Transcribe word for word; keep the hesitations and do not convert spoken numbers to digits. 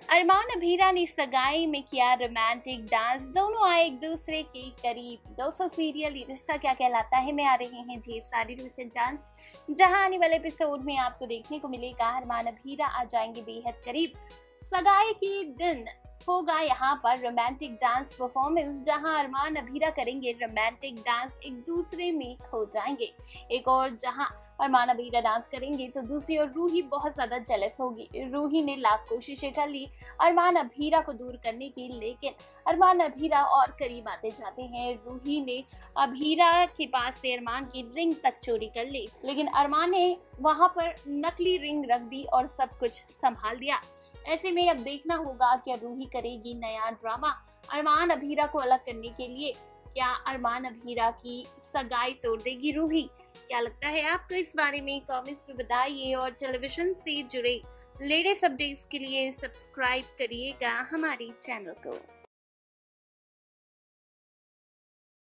अरमान अभीरा ने सगाई में किया रोमांटिक डांस, दोनों आए एक दूसरे के करीब। दोस्तों, सीरियल ये रिश्ता क्या कहलाता है में आ रहे हैं ढेर सारी रिसेंट डांस, जहां आने वाले एपिसोड में आपको देखने को मिलेगा अरमान अभीरा आ जाएंगे बेहद करीब। सगाई के दिन होगा यहाँ पर रोमांटिक डांस परफॉर्मेंस, जहां अरमान अभीरा करेंगे रोमांटिक डांस, एक दूसरे में खो जाएंगे। एक और जहां अरमान अभीरा डांस करेंगे तो दूसरी ओर रूही बहुत ज्यादा जेलस होगी। रूही ने लाख कोशिशें कर ली अरमान अभीरा को दूर करने की, लेकिन अरमान अभीरा और करीब आते जाते हैं। रूही ने अभीरा के पास से अरमान की रिंग तक चोरी कर ली, लेकिन अरमान ने वहां पर नकली रिंग रख दी और सब कुछ संभाल दिया। ऐसे में अब देखना होगा कि रूही करेगी नया ड्रामा अरमान अभीरा को अलग करने के लिए। क्या अरमान अभीरा की सगाई तोड़ देगी रूही? क्या लगता है आपको इस बारे में? कमेंट्स में बताइए और टेलीविजन से जुड़े लेटेस्ट अपडेट्स के लिए सब्सक्राइब करिएगा हमारे चैनल को।